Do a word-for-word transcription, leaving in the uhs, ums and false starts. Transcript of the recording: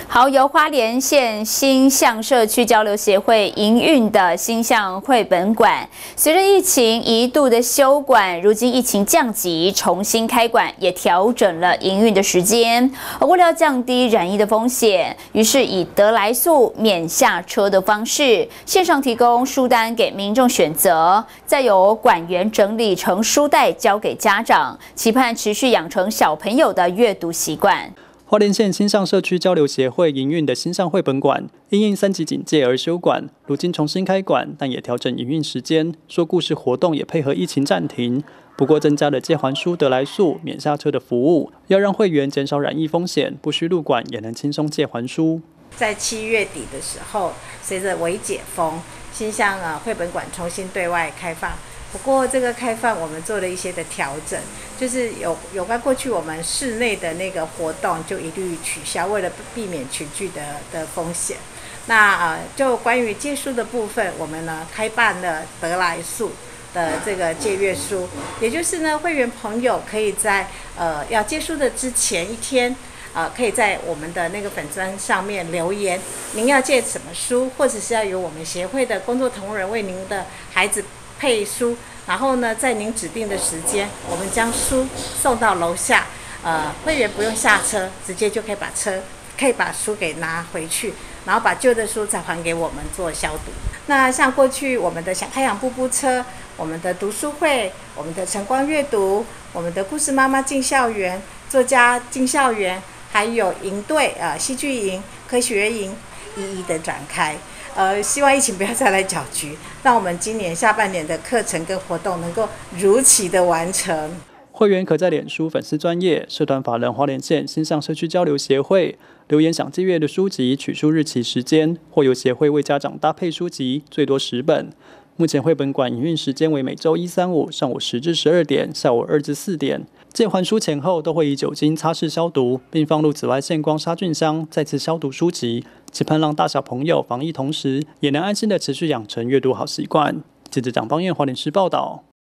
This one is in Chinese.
好，由花莲县新象社区交流协会营运的新象绘本馆，随着疫情一度的休馆，如今疫情降级，重新开馆，也调整了营运的时间。而为了降低染疫的风险，于是以得来速免下车的方式，线上提供书单给民众选择，再由馆员整理成书袋交给家长，期盼持续养成小朋友的阅读习惯。 花莲县新象社区交流协会营运的新象绘本馆，因应三级警戒而休馆，如今重新开馆，但也调整营运时间，说故事活动也配合疫情暂停。不过增加了借还书得来速免下车的服务，要让会员减少染疫风险，不需入馆也能轻松借还书。 在七月底的时候，随着微解封，新象啊绘本馆重新对外开放。不过这个开放我们做了一些的调整，就是有有关过去我们室内的那个活动就一律取消，为了避免群聚的的风险。那呃，就关于借书的部分，我们呢开办了得来速的这个借阅书，也就是呢会员朋友可以在呃要借书的之前一天。呃，可以在我们的那个粉专上面留言，您要借什么书，或者是要由我们协会的工作同仁为您的孩子配书，然后呢，在您指定的时间，我们将书送到楼下，呃，会员不用下车，直接就可以把车可以把书给拿回去，然后把旧的书再还给我们做消毒。那像过去我们的小太阳步步车，我们的读书会，我们的晨光阅读，我们的故事妈妈进校园，作家进校园。还有营队啊、戏剧营、科学营一一的展开，呃，希望疫情不要再来搅局，让我们今年下半年的课程跟活动能够如期的完成。 会员可在脸书粉丝专页、社团法人花莲县新象社区交流协会留言想借阅的书籍、取书日期、时间，或由协会为家长搭配书籍，最多十本。目前绘本馆营运时间为每周一、三、五上午十至十二点，下午二至四点。借还书前后都会以酒精擦拭消毒，并放入紫外线光杀菌箱，再次消毒书籍，期盼让大小朋友防疫同时，也能安心的持续养成阅读好习惯。记者蒋邦彦花莲市报道。